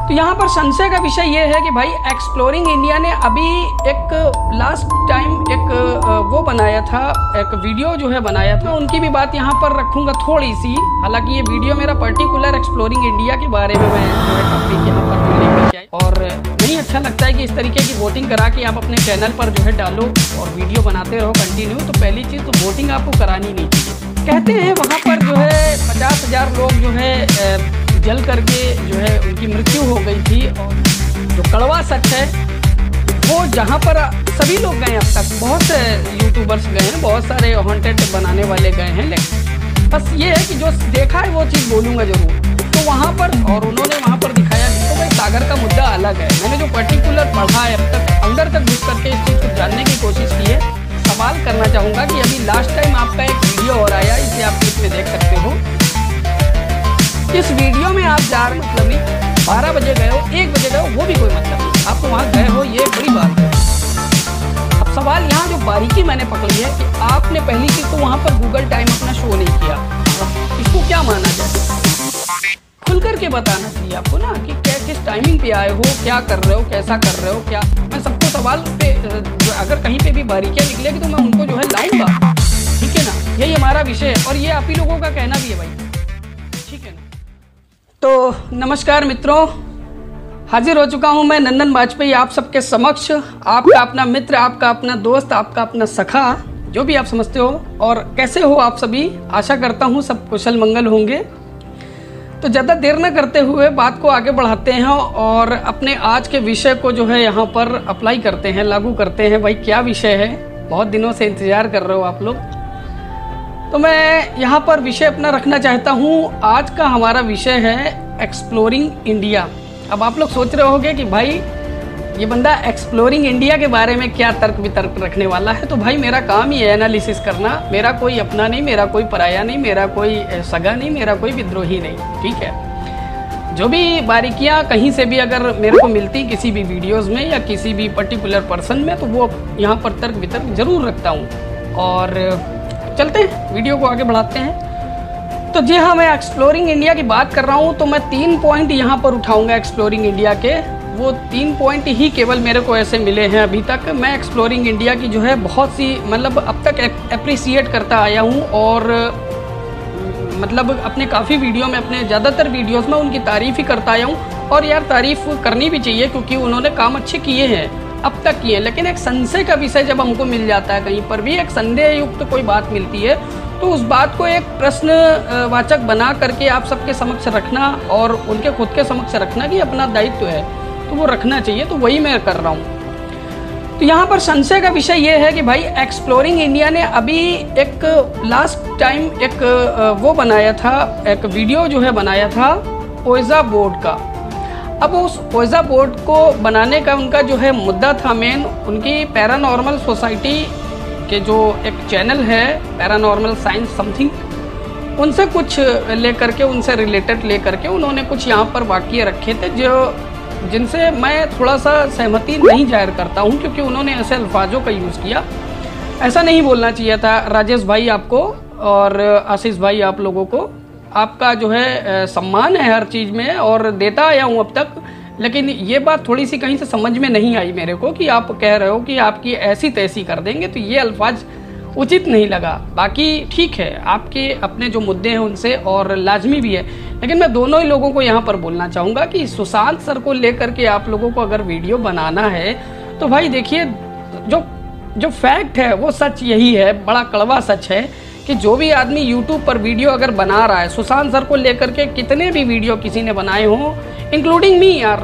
तो यहाँ पर संशय का विषय ये है कि भाई एक्सप्लोरिंग इंडिया ने अभी एक लास्ट टाइम एक वो बनाया था, एक वीडियो जो है बनाया था, उनकी भी बात यहाँ पर रखूँगा थोड़ी सी। हालांकि ये वीडियो मेरा पर्टिकुलर एक्सप्लोरिंग इंडिया के बारे में मैं जो है टॉपिक यहाँ पर लेकर के आई, और नहीं अच्छा लगता है कि इस तरीके की वोटिंग करा के आप अपने चैनल पर जो है डालो और वीडियो बनाते रहो कंटिन्यू। तो पहली चीज़ तो वोटिंग आपको करानी नहीं चाहिए। कहते हैं वहाँ पर जो है 50,000 लोग जो है जल करके जो है उनकी मृत्यु हो गई थी, और जो कड़वा सच है वो जहाँ पर सभी लोग गए अब तक, बहुत से यूट्यूबर्स गए हैं, बहुत सारे हॉन्टेड बनाने वाले गए हैं, लेकिन बस ये है कि जो देखा है वो चीज़ बोलूँगा ज़रूर। तो वहाँ पर और उन्होंने वहाँ पर दिखाया भी, तो भाई सागर का मुद्दा अलग है। मैंने जो पर्टिकुलर पढ़ा है अब तक, अंदर तक घुस करके इस चीज़ को जानने की कोशिश की है। सवाल करना चाहूँगा कि अभी लास्ट टाइम आपका एक वीडियो और आया, इसे आप क्लिप में देख सकते हो। इस वीडियो में आप जा रहे मतलब नहीं 12 बजे गए हो, 1 बजे गए हो, वो भी कोई मतलब नहीं, आप तो वहाँ गए हो, ये बड़ी बात है। अब सवाल यहाँ जो बारीकी मैंने पकड़ी है कि आपने पहली चीज़ तो वहाँ पर गूगल टाइम अपना शो नहीं किया। इसको क्या माना जाए? खुल करके बताना चाहिए आपको ना कि क्या किस टाइमिंग पे आए हो, क्या कर रहे हो, कैसा कर रहे हो, क्या। मैं सबको सवाल पे अगर कहीं पे भी बारीकियाँ निकलेगी तो मैं उनको जो है लाऊंगा, ठीक है ना। यही हमारा विषय है और ये आप ही लोगों का कहना भी है भाई, ठीक है ना। तो नमस्कार मित्रों, हाजिर हो चुका हूं मैं नंदन बाजपेयी आप सबके समक्ष, आपका अपना मित्र, आपका अपना दोस्त, आपका अपना सखा, जो भी आप समझते हो। और कैसे हो आप सभी? आशा करता हूं सब कुशल मंगल होंगे। तो ज़्यादा देर न करते हुए बात को आगे बढ़ाते हैं और अपने आज के विषय को जो है यहाँ पर अप्लाई करते हैं, लागू करते हैं। भाई क्या विषय है, बहुत दिनों से इंतज़ार कर रहे हो आप लोग। तो मैं यहाँ पर विषय अपना रखना चाहता हूँ। आज का हमारा विषय है एक्सप्लोरिंग इंडिया। अब आप लोग सोच रहे होंगे कि भाई ये बंदा एक्सप्लोरिंग इंडिया के बारे में क्या तर्क वितर्क रखने वाला है। तो भाई मेरा काम ही है एनालिसिस करना। मेरा कोई अपना नहीं, मेरा कोई पराया नहीं, मेरा कोई सगा नहीं, मेरा कोई विद्रोही नहीं, ठीक है। जो भी बारीकियाँ कहीं से भी अगर मेरे को मिलती किसी भी वीडियोस में या किसी भी पर्टिकुलर पर्सन में, तो वो यहाँ पर तर्क वितर्क जरूर रखता हूँ। और चलते हैं, वीडियो को आगे बढ़ाते हैं। तो जी हाँ, मैं एक्सप्लोरिंग इंडिया की बात कर रहा हूँ, तो मैं 3 पॉइंट यहाँ पर उठाऊंगा एक्सप्लोरिंग इंडिया के। वो 3 पॉइंट ही केवल मेरे को ऐसे मिले हैं अभी तक। मैं एक्सप्लोरिंग इंडिया की जो है बहुत सी मतलब अब तक अप्रिसिएट करता आया हूँ, और मतलब अपने काफ़ी वीडियो में, अपने ज़्यादातर वीडियोस में उनकी तारीफ़ ही करता आया हूँ। और यार तारीफ़ करनी भी चाहिए क्योंकि उन्होंने काम अच्छे किए हैं, अब तक किए। लेकिन एक संशय का विषय जब हमको मिल जाता है, कहीं पर भी एक संदेह युक्त कोई बात मिलती है, तो उस बात को एक प्रश्नवाचक बना करके आप सबके समक्ष रखना और उनके खुद के समक्ष रखना कि अपना दायित्व है, तो वो रखना चाहिए। तो वही मैं कर रहा हूँ। तो यहाँ पर संशय का विषय ये है कि भाई एक्सप्लोरिंग इंडिया ने अभी एक लास्ट टाइम एक वो बनाया था, एक वीडियो जो है बनाया था ओइजा बोर्ड का। अब उस ओइजा बोर्ड को बनाने का उनका जो है मुद्दा था मेन, उनकी पैरानॉर्मल सोसाइटी के जो एक चैनल है पैरानॉर्मल साइंस समथिंग, उनसे कुछ लेकर के, उनसे रिलेटेड लेकर के उन्होंने कुछ यहाँ पर वाक्य रखे थे जो जिनसे मैं थोड़ा सा सहमति नहीं जाहिर करता हूँ, क्योंकि उन्होंने ऐसे अल्फाजों का यूज़ किया। ऐसा नहीं बोलना चाहिए था। राजेश भाई आपको और आशीष भाई आप लोगों को, आपका जो है सम्मान है हर चीज़ में और देता आया हूँ अब तक। लेकिन ये बात थोड़ी सी कहीं से समझ में नहीं आई मेरे को कि आप कह रहे हो कि आपकी ऐसी तैसी कर देंगे, तो ये अल्फाज उचित नहीं लगा। बाकी ठीक है, आपके अपने जो मुद्दे हैं उनसे और लाजमी भी है, लेकिन मैं दोनों ही लोगों को यहाँ पर बोलना चाहूँगा कि सुशांत सर को लेकर के आप लोगों को अगर वीडियो बनाना है तो भाई देखिए, जो फैक्ट है वो सच यही है, बड़ा कड़वा सच है कि जो भी आदमी यूट्यूब पर वीडियो अगर बना रहा है, सुशांत सर को लेकर के कितने भी वीडियो किसी ने बनाए हों, इंक्लूडिंग मी यार,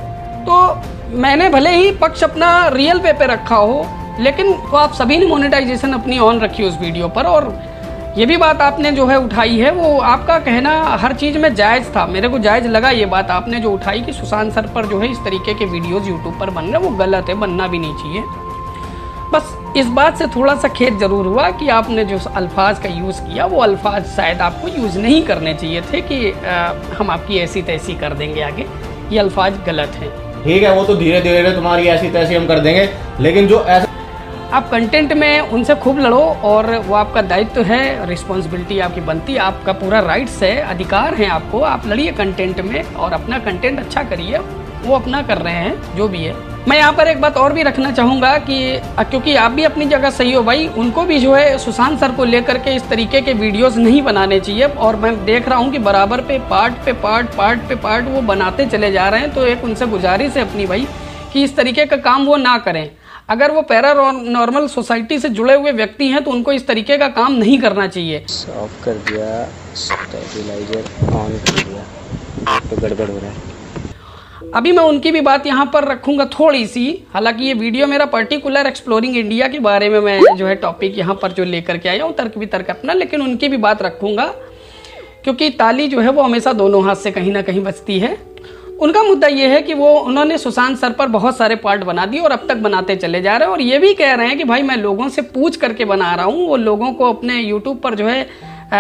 तो मैंने भले ही पक्ष अपना रियल पे रखा हो, लेकिन तो आप सभी ने मोनेटाइजेशन अपनी ऑन रखी उस वीडियो पर। और ये भी बात आपने जो है उठाई है, वो आपका कहना हर चीज़ में जायज़ था, मेरे को जायज़ लगा ये बात आपने जो उठाई कि सुशांत सर पर जो है इस तरीके के वीडियोज़ यूट्यूब पर बन रहे, वो गलत है, बनना भी नहीं चाहिए। बस इस बात से थोड़ा सा खेद ज़रूर हुआ कि आपने जो अल्फाज का यूज़ किया, वो अल्फाज शायद आपको यूज़ नहीं करने चाहिए थे कि हम आपकी ऐसी तैसी कर देंगे आगे, ये अल्फाज गलत हैं। ठीक है, वो तो धीरे धीरे तुम्हारी ऐसी तैसी हम कर देंगे, लेकिन जो ऐसा आप कंटेंट में उनसे खूब लड़ो और वो आपका दायित्व है, रिस्पॉन्सिबिलिटी आपकी बनती है, आपका पूरा राइट्स है, अधिकार है आपको। आप लड़िए कंटेंट में और अपना कंटेंट अच्छा करिए। वो अपना कर रहे हैं जो भी है। मैं यहाँ पर एक बात और भी रखना चाहूँगा कि क्योंकि आप भी अपनी जगह सही हो भाई, उनको भी जो है सुशांत सर को लेकर के इस तरीके के वीडियोस नहीं बनाने चाहिए। और मैं देख रहा हूँ कि बराबर पे पार्ट वो बनाते चले जा रहे हैं। तो एक उनसे गुजारिश है अपनी भाई कि इस तरीके का काम वो ना करें। अगर वो पैरानॉर्मल सोसाइटी से जुड़े हुए व्यक्ति हैं तो उनको इस तरीके का काम नहीं करना चाहिए। ऑफ कर दिया, स्टेबलाइजर ऑन कर दिया, तो गड़बड़ हो रहा है। अभी मैं उनकी भी बात यहाँ पर रखूंगा थोड़ी सी। हालांकि ये वीडियो मेरा पर्टिकुलर एक्सप्लोरिंग इंडिया के बारे में मैं जो है टॉपिक यहाँ पर जो लेकर के आया हूँ, तर्क वितर्क अपना, लेकिन उनकी भी बात रखूंगा क्योंकि ताली जो है वो हमेशा दोनों हाथ से कहीं ना कहीं बजती है। उनका मुद्दा ये है कि उन्होंने सुशांत सर पर बहुत सारे पार्ट बना दिए और अब तक बनाते चले जा रहे हैं। और ये भी कह रहे हैं कि भाई मैं लोगों से पूछ करके बना रहा हूँ, वो लोगों को अपने यूट्यूब पर जो है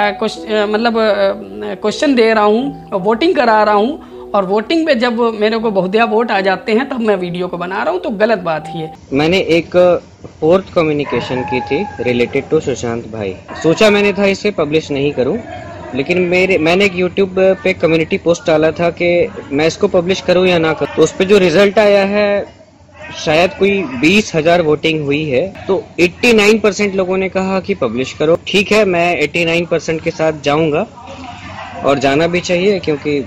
क्वेश्चन दे रहा हूँ, वोटिंग करा रहा हूँ, और वोटिंग पे जब मेरे को बहुतिया वोट आ जाते हैं तब मैं वीडियो को बना रहा हूँ, तो गलत बात ही है। मैंने एक फोर्थ कम्युनिकेशन की थी रिलेटेड टू सुशांत भाई। सोचा मैंने था इसे पब्लिश नहीं करूं, लेकिन मैंने एक यूट्यूब पे कम्युनिटी पोस्ट डाला था कि मैं इसको पब्लिश करूं या ना करूं। तो उस पे जो रिजल्ट आया है, शायद कोई 20,000 वोटिंग हुई है, तो 89% लोगों ने कहा कि पब्लिश करो। ठीक है, मैं 89% के साथ जाऊंगा और जाना भी चाहिए, क्योंकि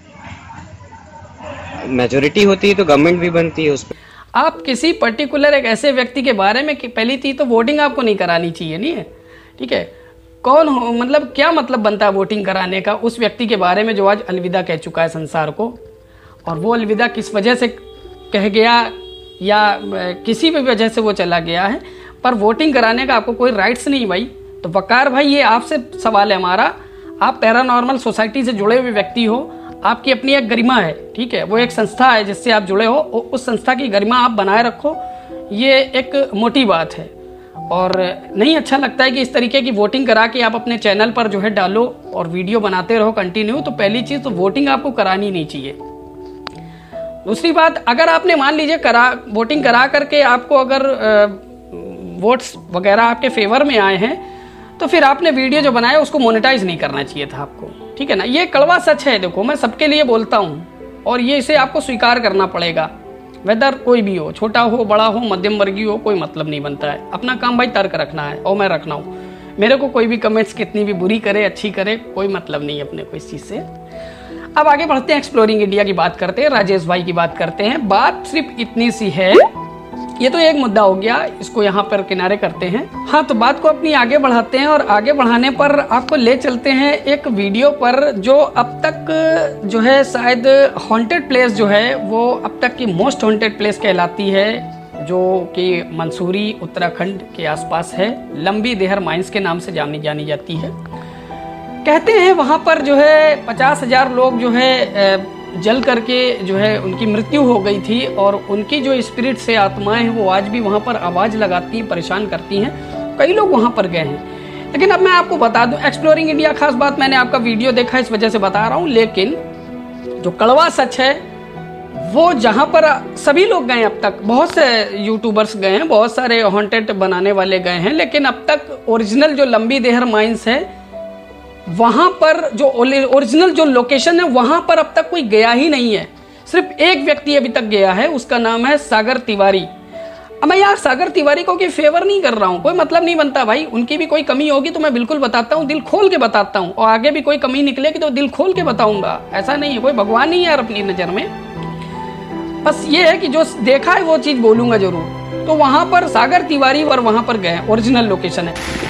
मेजोरिटी होती है तो गवर्नमेंट भी बनती है उस पर। आप किसी पर्टिकुलर एक ऐसे व्यक्ति के बारे में पहली चीज तो वोटिंग आपको नहीं करानी चाहिए, नहीं है, ठीक है। कौन हो, मतलब क्या मतलब बनता है वोटिंग कराने का उस व्यक्ति के बारे में जो आज अलविदा कह चुका है संसार को, और वो अलविदा किस वजह से कह गया या किसी भी वजह से वो चला गया है, पर वोटिंग कराने का आपको कोई राइट्स नहीं भाई। तो वकार भाई, ये आपसे सवाल है हमारा। आप पैरानॉर्मल सोसाइटी से जुड़े हुए व्यक्ति हो, आपकी अपनी एक गरिमा है, ठीक है, वो एक संस्था है जिससे आप जुड़े हो, उस संस्था की गरिमा आप बनाए रखो, ये एक मोटी बात है। और नहीं अच्छा लगता है कि इस तरीके की वोटिंग करा के आप अपने चैनल पर जो है डालो और वीडियो बनाते रहो कंटिन्यू। तो पहली चीज तो वोटिंग आपको करानी नहीं चाहिए। दूसरी बात, अगर आपने मान लीजिए वोटिंग करा करके आपको अगर वोट्स वगैरह आपके फेवर में आए हैं, तो फिर आपने वीडियो जो बनाया उसको मोनेटाइज नहीं करना चाहिए था आपको, ठीक है ना। ये कड़वा सच है, देखो मैं सबके लिए बोलता हूँ और ये इसे आपको स्वीकार करना पड़ेगा। वेदर कोई भी हो, छोटा हो, बड़ा हो, मध्यम वर्गीय हो, कोई मतलब नहीं बनता है। अपना काम भाई तर्क रखना है और मैं रखना हूँ। मेरे को कोई भी कमेंट्स कितनी भी बुरी करे अच्छी करे, कोई मतलब नहीं है अपने को इस चीज़ से। अब आगे बढ़ते हैं, एक्सप्लोरिंग इंडिया की बात करते हैं, राजेश भाई की बात करते हैं। बात सिर्फ इतनी सी है, ये तो एक मुद्दा हो गया, इसको यहाँ पर किनारे करते हैं। हाँ, तो बात को अपनी आगे बढ़ाते हैं और आगे बढ़ाने पर आपको ले चलते हैं एक वीडियो पर जो अब तक जो है शायद हॉन्टेड प्लेस जो है वो अब तक की मोस्ट हॉन्टेड प्लेस कहलाती है, जो कि मंसूरी उत्तराखंड के आसपास है। लंबी देहर माइंस के नाम से जानी जाती है। कहते हैं वहाँ पर जो है 50,000 लोग जो है जल करके जो है उनकी मृत्यु हो गई थी, और उनकी जो स्पिरिट से आत्माएं हैं वो आज भी वहाँ पर आवाज़ लगाती हैं, परेशान करती हैं। कई लोग वहाँ पर गए हैं। लेकिन अब मैं आपको बता दूं, एक्सप्लोरिंग इंडिया, खास बात मैंने आपका वीडियो देखा इस वजह से बता रहा हूँ, लेकिन जो कड़वा सच है वो जहाँ पर सभी लोग गए, अब तक बहुत से यूट्यूबर्स गए हैं, बहुत सारे हॉन्टेड बनाने वाले गए हैं, लेकिन अब तक ओरिजिनल जो लंबी देहर माइंस है वहां पर जो ओरिजिनल जो लोकेशन है वहां पर अब तक कोई गया ही नहीं है। सिर्फ एक व्यक्ति अभी तक गया है, उसका नाम है सागर तिवारी। अब मैं यार सागर तिवारी को फेवर नहीं कर रहा हूं, कोई मतलब नहीं बनता भाई। उनकी भी कोई कमी होगी तो मैं बिल्कुल बताता हूं, दिल खोल के बताता हूं, और आगे भी कोई कमी निकलेगी तो दिल खोल के बताऊंगा। ऐसा नहीं है, कोई भगवान नहीं है यार अपनी नजर में। बस ये है कि जो देखा है वो चीज बोलूंगा जरूर। तो वहां पर सागर तिवारी और वहां पर गए, ओरिजिनल लोकेशन है।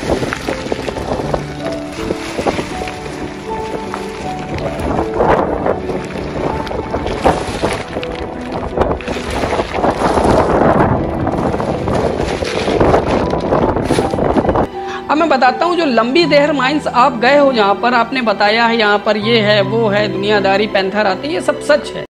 अब मैं बताता हूँ, जो लंबी देहर माइंस आप गए हो, जहाँ पर आपने बताया है यहाँ पर ये है वो है, दुनियादारी, पैंथर आती है, ये सब सच है।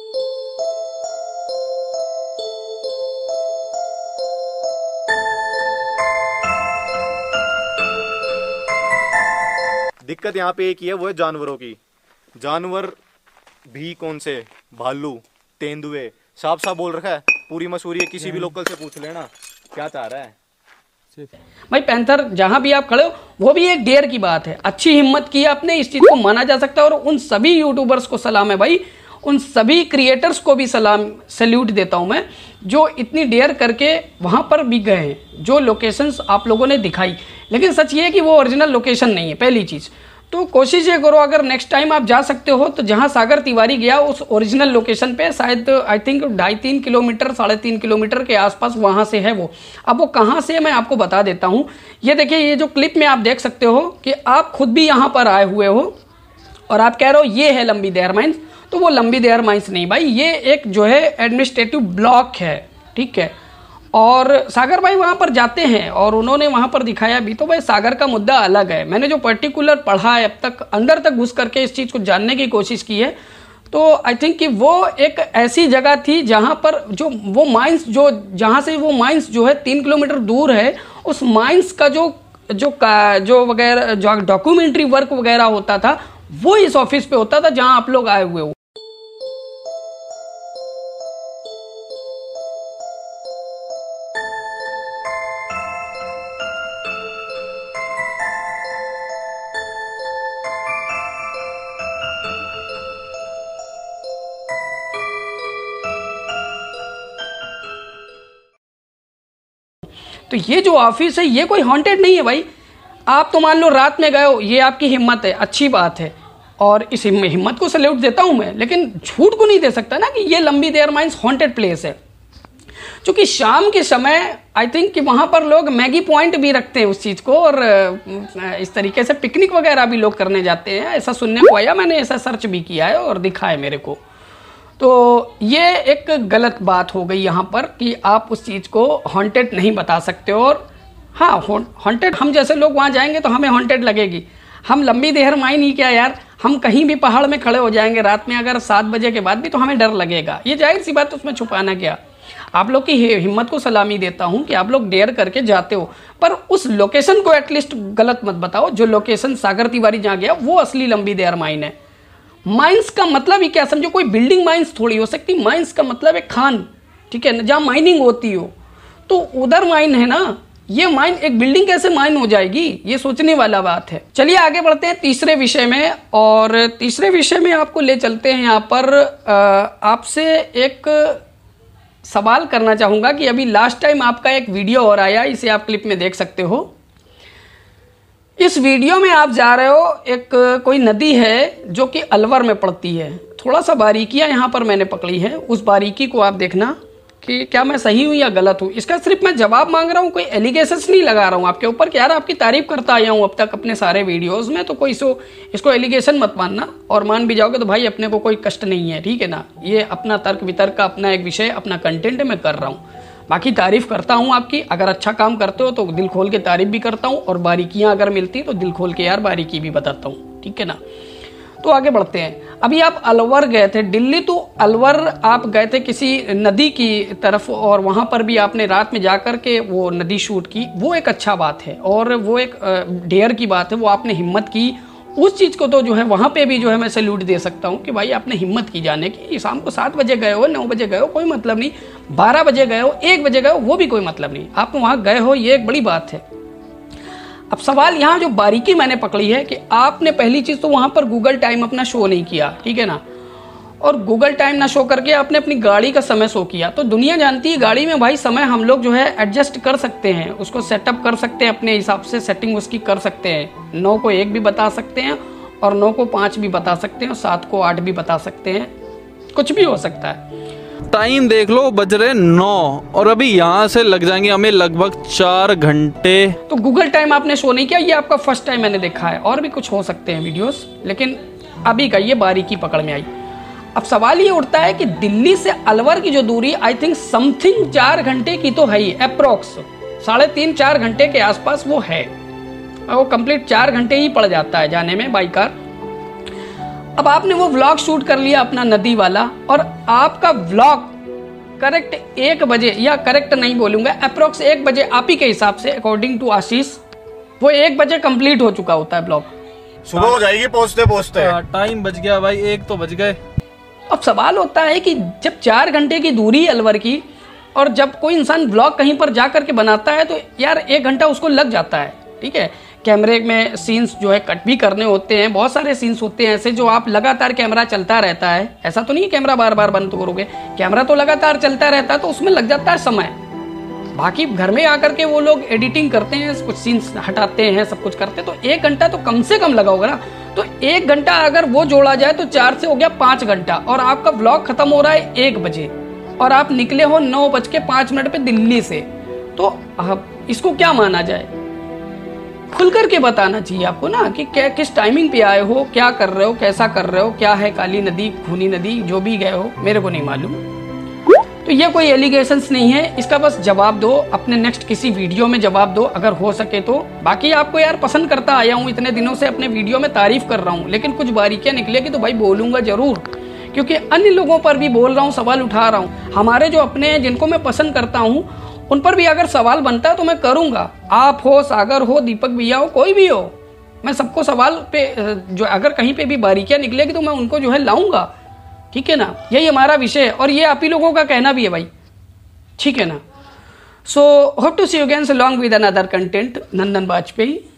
दिक्कत यहाँ पे एक ही है, वो है जानवरों की। जानवर भी कौन से, भालू, तेंदुए, साफ साफ बोल रखा है, पूरी मसूरी है, किसी भी लोकल से पूछ लेना, क्या चाह रहा है भाई पैंथर जहां भी आप खड़े हो, वो भी एक डेयर की बात है। अच्छी हिम्मत की आपने, इस चीज को माना जा सकता है। और उन सभी यूट्यूबर्स को सलाम है भाई, उन सभी क्रिएटर्स को भी सलाम, सैल्यूट देता हूं मैं, जो इतनी डेयर करके वहां पर भी गए हैं। जो लोकेशंस आप लोगों ने दिखाई, लेकिन सच ये है कि वो ओरिजिनल लोकेशन नहीं है, पहली चीज। तो कोशिश ये करो, अगर नेक्स्ट टाइम आप जा सकते हो तो जहां सागर तिवारी गया उस ओरिजिनल लोकेशन पे, शायद आई थिंक 2.5-3 किलोमीटर 3.5 किलोमीटर के आसपास वहां से है वो। अब वो कहां से है मैं आपको बता देता हूं। ये देखिए, ये जो क्लिप में आप देख सकते हो कि आप खुद भी यहां पर आए हुए हो और आप कह रहे हो ये है लंबी देहर माइंस। तो वो लंबी देहर माइंस नहीं भाई, ये एक जो है एडमिनिस्ट्रेटिव ब्लॉक है, ठीक है। और सागर भाई वहां पर जाते हैं और उन्होंने वहां पर दिखाया भी। तो भाई सागर का मुद्दा अलग है। मैंने जो पर्टिकुलर पढ़ा है, अब तक अंदर तक घुस करके इस चीज को जानने की कोशिश की है, तो आई थिंक कि वो एक ऐसी जगह थी जहां पर जो वो माइंस, जो जहां से वो माइंस जो है 3 किलोमीटर दूर है, उस माइंस का जो वगैरह जो डॉक्यूमेंट्री वर्क वगैरह होता था, वो इस ऑफिस पे होता था जहां आप लोग आए हुए हो। तो ये जो ऑफिस है ये कोई हॉन्टेड नहीं है भाई। आप तो मान लो रात में गए हो, ये आपकी हिम्मत है, अच्छी बात है और इस हिम्मत को सैल्यूट देता हूं मैं, लेकिन झूठ को नहीं दे सकता ना कि ये लंबी देहर माइंस हॉन्टेड प्लेस है। क्योंकि शाम के समय आई थिंक कि वहां पर लोग मैगी पॉइंट भी रखते हैं उस चीज को, और इस तरीके से पिकनिक वगैरह भी लोग करने जाते हैं, ऐसा सुनने को आया। मैंने ऐसा सर्च भी किया है और दिखा है मेरे को। तो ये एक गलत बात हो गई यहाँ पर कि आप उस चीज़ को हॉन्टेड नहीं बता सकते हो। और हाँ, हॉन्टेड हम जैसे लोग वहाँ जाएंगे तो हमें हॉन्टेड लगेगी। हम लंबी देहर माइन ही क्या यार, हम कहीं भी पहाड़ में खड़े हो जाएंगे रात में अगर 7 बजे के बाद भी, तो हमें डर लगेगा। ये जाहिर सी बात, उसमें छुपाना क्या। आप लोग की हिम्मत को सलामी देता हूँ कि आप लोग डेयर करके जाते हो, पर उस लोकेशन को एटलीस्ट गलत मत बताओ। जो लोकेशन सागर तिवारी जहाँ गया वो असली लंबी देहर माइन है। माइंस का मतलब ही क्या समझो, कोई बिल्डिंग माइंस थोड़ी हो सकती। माइंस का मतलब है खान, ठीक है ना, जहां माइनिंग होती हो, तो उधर माइन है ना। ये माइन, एक बिल्डिंग कैसे माइन हो जाएगी, ये सोचने वाला बात है। चलिए आगे बढ़ते हैं तीसरे विषय में। और तीसरे विषय में आपको ले चलते हैं। यहाँ पर आपसे एक सवाल करना चाहूंगा कि अभी लास्ट टाइम आपका एक वीडियो और आया, इसे आप क्लिप में देख सकते हो। इस वीडियो में आप जा रहे हो, एक कोई नदी है जो कि अलवर में पड़ती है। थोड़ा सा बारीकियां यहाँ पर मैंने पकड़ी है, उस बारीकी को आप देखना कि क्या मैं सही हूँ या गलत हूँ। इसका सिर्फ मैं जवाब मांग रहा हूँ, कोई एलिगेशंस नहीं लगा रहा हूँ आपके ऊपर कि यार आपकी तारीफ करता आया हूँ अब तक अपने सारे वीडियोस में, तो कोई इसको एलिगेशन मत मानना। और मान भी जाओगे तो भाई अपने को कोई कष्ट नहीं है, ठीक है ना। ये अपना तर्क वितर्क का अपना एक विषय, अपना कंटेंट मैं कर रहा हूँ। बाकी तारीफ करता हूँ आपकी, अगर अच्छा काम करते हो तो दिल खोल के तारीफ भी करता हूँ, और बारीकियां अगर मिलती तो दिल खोल के यार बारीकी भी बताता हूँ, ठीक है ना। तो आगे बढ़ते हैं। अभी आप अलवर गए थे, दिल्ली टू अलवर आप गए थे किसी नदी की तरफ, और वहां पर भी आपने रात में जाकर के वो नदी शूट की। वो एक अच्छा बात है और वो एक डेयर की बात है, वो आपने हिम्मत की। उस चीज को तो जो है वहां पे भी जो है मैं सैल्यूट दे सकता हूं कि भाई आपने हिम्मत की जाने की। शाम को 7 बजे गए हो, 9 बजे गए हो, कोई मतलब नहीं। 12 बजे गए हो, 1 बजे गए हो, वो भी कोई मतलब नहीं। आप वहां गए हो, ये एक बड़ी बात है। अब सवाल यहाँ जो बारीकी मैंने पकड़ी है कि आपने पहली चीज तो वहां पर गूगल टाइम अपना शो नहीं किया, ठीक है ना। और गूगल टाइम ना शो करके आपने अपनी गाड़ी का समय शो किया। तो दुनिया जानती है गाड़ी में भाई समय हम लोग जो है एडजस्ट कर सकते हैं, उसको सेटअप कर सकते हैं, अपने हिसाब से सेटिंग उसकी कर सकते हैं। 9 को 1 भी बता सकते हैं, और 9 को 5 भी बता सकते हैं, और 7 को 8 भी बता सकते हैं, कुछ भी हो सकता है। टाइम देख लो, बज रहे 9 और अभी यहाँ से लग जाएंगे हमें लगभग 4 घंटे। तो गूगल टाइम आपने शो नहीं किया, ये आपका फर्स्ट टाइम मैंने देखा है। और भी कुछ हो सकते हैं वीडियोस, लेकिन अभी का ये बारीकी पकड़ में आई। अब सवाल ये उठता है कि दिल्ली से अलवर की जो दूरी आई थिंक समथिंग 4 घंटे की तो है ही, अप्रोक्स 3.5-4 घंटे के आसपास वो है। वो कंप्लीट 4 घंटे ही पड़ जाता है जाने में बाई कार। अब आपने वो व्लॉग शूट कर लिया अपना नदी वाला, और आपका व्लॉग करेक्ट 1 बजे, या करेक्ट नहीं बोलूंगा, अप्रोक्स 1 बजे आप ही के हिसाब से, अकॉर्डिंग टू आशीष, वो 1 बजे कंप्लीट हो चुका होता है ब्लॉग। सुबह हो जाएगी पहुंचते पहुंचते। टाइम बज गया भाई, 1 तो बज गए। अब सवाल होता है कि जब 4 घंटे की दूरी अलवर की, और जब कोई इंसान ब्लॉग कहीं पर जा करके बनाता है तो यार 1 घंटा उसको लग जाता है, ठीक है। कैमरे में सीन्स जो है कट भी करने होते हैं, बहुत सारे सीन्स होते हैं ऐसे जो आप लगातार कैमरा चलता रहता है, ऐसा तो नहीं कैमरा बार बार बंद करोगे, कैमरा तो लगातार चलता रहता है तो उसमें लग जाता है समय। बाकी घर में आकर के वो लोग एडिटिंग करते हैं, कुछ सीन्स हटाते हैं, सब कुछ करते हैं, तो 1 घंटा तो कम से कम लगा होगा ना। तो 1 घंटा अगर वो जोड़ा जाए तो 4 से हो गया 5 घंटा, और आपका ब्लॉग खत्म हो रहा है 1 बजे और आप निकले हो 9:05 पे दिल्ली से, तो इसको क्या माना जाए? खुल करके बताना चाहिए आपको ना कि किस टाइमिंग पे आए हो, क्या कर रहे हो, कैसा कर रहे हो, क्या है काली नदी, खूनी नदी, जो भी गए हो, मेरे को नहीं मालूम। तो ये कोई एलिगेशंस नहीं है, इसका बस जवाब दो, अपने नेक्स्ट किसी वीडियो में जवाब दो अगर हो सके तो। बाकी आपको यार पसंद करता आया हूँ, इतने दिनों से अपने वीडियो में तारीफ कर रहा हूँ, लेकिन कुछ बारीकियां निकलेगी तो भाई बोलूंगा जरूर, क्योंकि अन्य लोगों पर भी बोल रहा हूँ, सवाल उठा रहा हूँ। हमारे जो अपने हैं जिनको मैं पसंद करता हूँ उन पर भी अगर सवाल बनता है तो मैं करूंगा। आप हो, सागर हो, दीपक भैया हो, कोई भी हो, मैं सबको सवाल पे जो अगर कहीं पे भी बारीकियां निकलेगी तो मैं उनको जो है लाऊंगा, ठीक है ना। यही हमारा विषय है और ये आप ही लोगों का कहना भी है भाई, ठीक है ना। So hope to see you again, so long with another content. Nandan Vajpayee.